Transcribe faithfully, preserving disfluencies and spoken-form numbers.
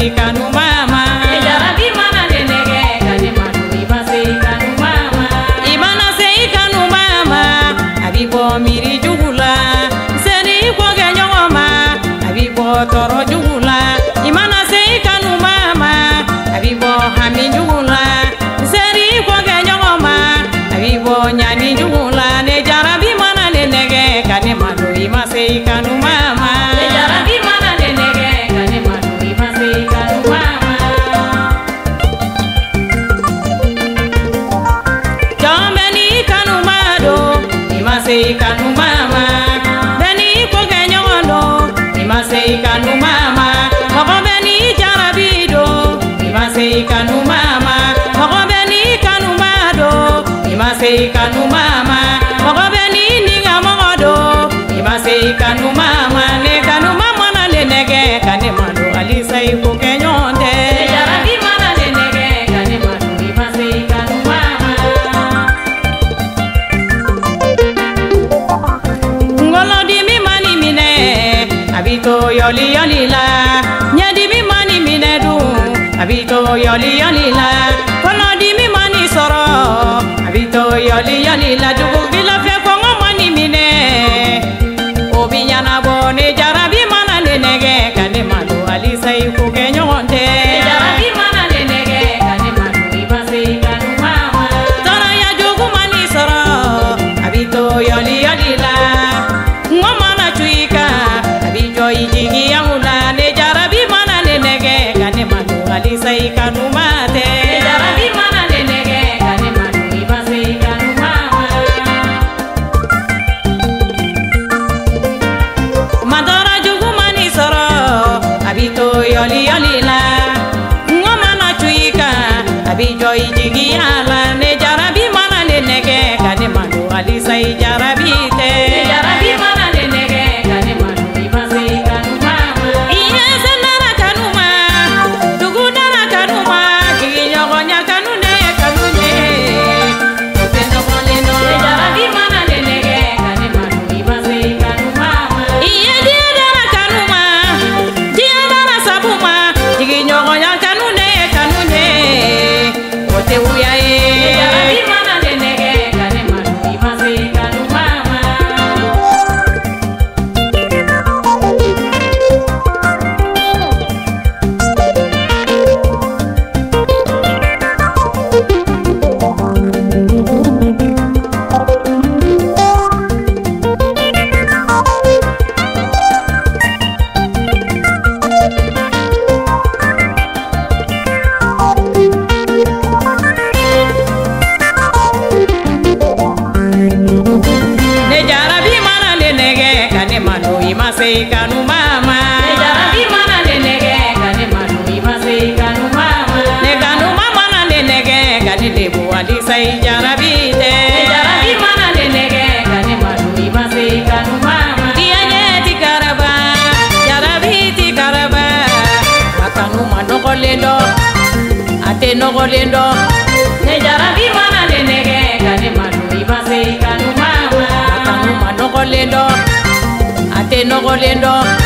se kanu mama. Jarabi mana nenege kani manu ima se kanu mama. Imana se kanu mama. Abibo miri jugula. Seni kwa genyoma. Abibo toro jugula. Imana se kanu mama. Abibo hami jugula. Seni kwa genyoma. Abibo nyani jugula. Ne jarabi mana nenege kani manu ima se kanu mama. Jarabi mana nenege kani manu ima se kanu mama. Jambeni kanu mado ima se kanu mama. Beni ko genyondo ima se kanu mama. Moko beni jarabido ima se kanu mama. Moko beni kanu mado ima se kanu mama. Moko beni ninga modo ima se kanu mama. Ne kanu mama na lenege kane mado alisa iko kenyonde. Jarabi mana nenege kani manu ima se kanu mama. Ngolo di mi mani mine abito yoli yoli la. Nyadi mi mani mine du abito yoli yoli la. Kono di mi mani soro abito yoli yoli la. Dugu bila fe kongo mani mine obi nyana bone jarabi mana nenege kane manu alisa iko kenyonde. Jarabi mana nenege kani manu ima se kanu mama. Tara ya jogu mani soro abito yoli yoli la. Ngoma na chuika abijo ijigi yaula. Ne jarabi mana nenege kane manu alisa ikanu mate. Jarabi mana nenege kani manu ima se kanu mama. Madara jogu mani soro abito yoli yoli la. Ngoma na chuika abijo ijigi yala. Ne jarabi mana nenege kane manu alisa ijarabi te. Jarabi mana nenege kani manu ima se kanu mama. Iya senara kanuma, tugu dara kanuma, kiki nyogonya kanune kanune. Pendo koleno. Jarabi mana nenege kani manu ima se kanu mama. Iya dia dara kanuma, dia dara sabuma, kiki nyogonya kanune kanune. Ote uyae. Jarabi mana nenege kani manu ima se kanu mama. Ne jarabi mana nenege kane manu ima se kanu mama. Jarabi mana nenege kani manu ima se kanu mama. Ne kanu mama na nenege kane debu alisa ijarabi te. Jarabi mana nenege kani manu ima se kanu mama. Dia nyeti karaba, jarabi ti karaba. Akanu manogolendo, ate nogolendo. Ne jarabi mana nenege kani manu ima se kanu mama. Akanu manogolendo, ate nogolendo.